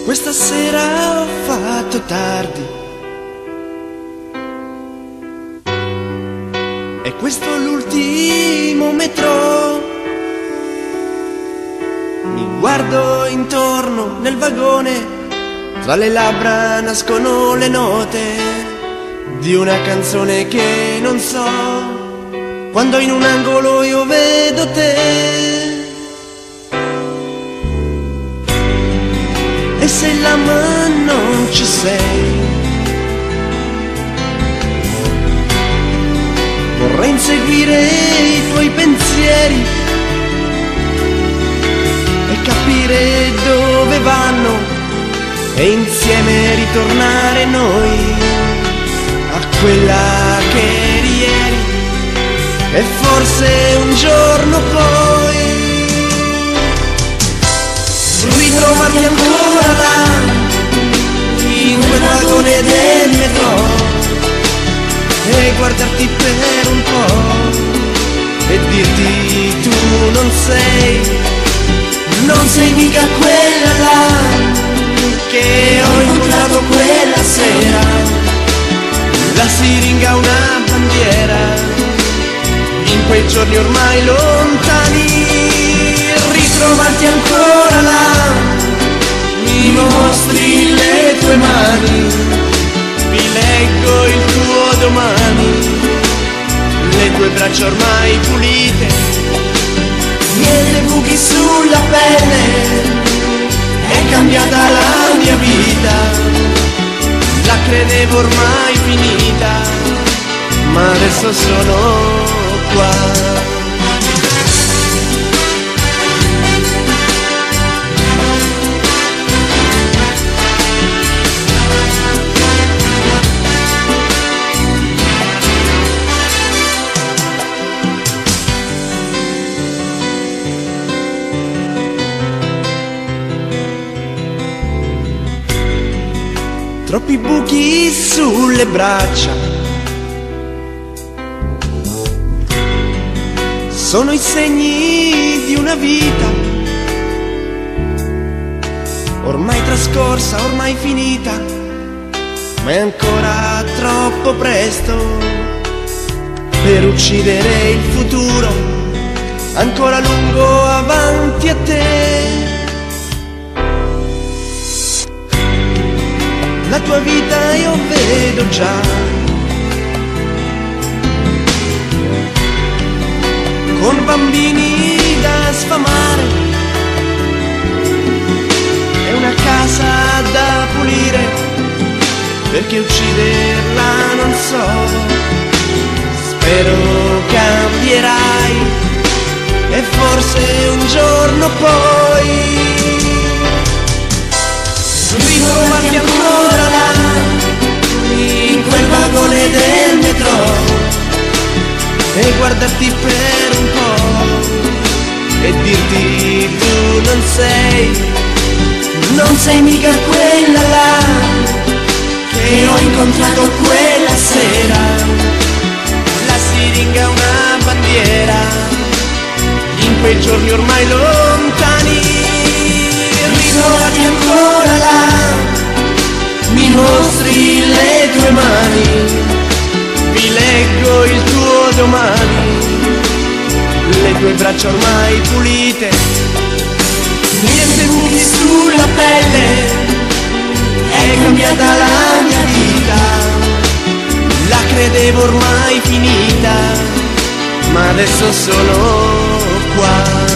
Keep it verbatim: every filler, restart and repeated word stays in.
Questa sera ho fatto tardi e questo è l'ultimo metro. Mi guardo intorno nel vagone, tra le labbra nascono le note di una canzone che non so. Quando in un angolo io vedo te, e se là ma non ci sei, vorrei inseguire i tuoi pensieri e capire dove vanno e insieme ritornare noi a quella che eri ieri e forse un giorno poi ritrovarti ancora là in quel vagone del metro e guardarti per un po' e dirti tu non sei, non sei mica quella là che ho incontrato quella sera. La siringa una bandiera in quei giorni ormai lontani. Ritrovarti ancora là, mi mostri le tue mani, vi leggo il tuo domani, le tue braccia ormai pulite, niente buchi sulla pelle, è cambiata la mia vita, la credevo ormai finita, ma adesso sono qua. Troppi buchi sulle braccia, sono i segni di una vita ormai trascorsa, ormai finita, ma è ancora troppo presto per uccidere il futuro, ancora lungo avanti a te. La tua vita io vedo già, con bambini da sfamare e una casa da pulire, perché ucciderla non so. Spero cambierai e forse un giorno poi ritrovarti ancora là in quel vagone del metro e guardarti per un po' e dirti tu non sei, non sei mica quella là che ho incontrato quella sera. La siringa una bandiera in quei giorni ormai lontani. Ritrovati ancora là, mi mostri le tue mani, vi leggo il tuo domani, le tue braccia ormai pulite, niente buchi sulla pelle, è cambiata la mia vita, la credevo ormai finita, ma adesso sono qua.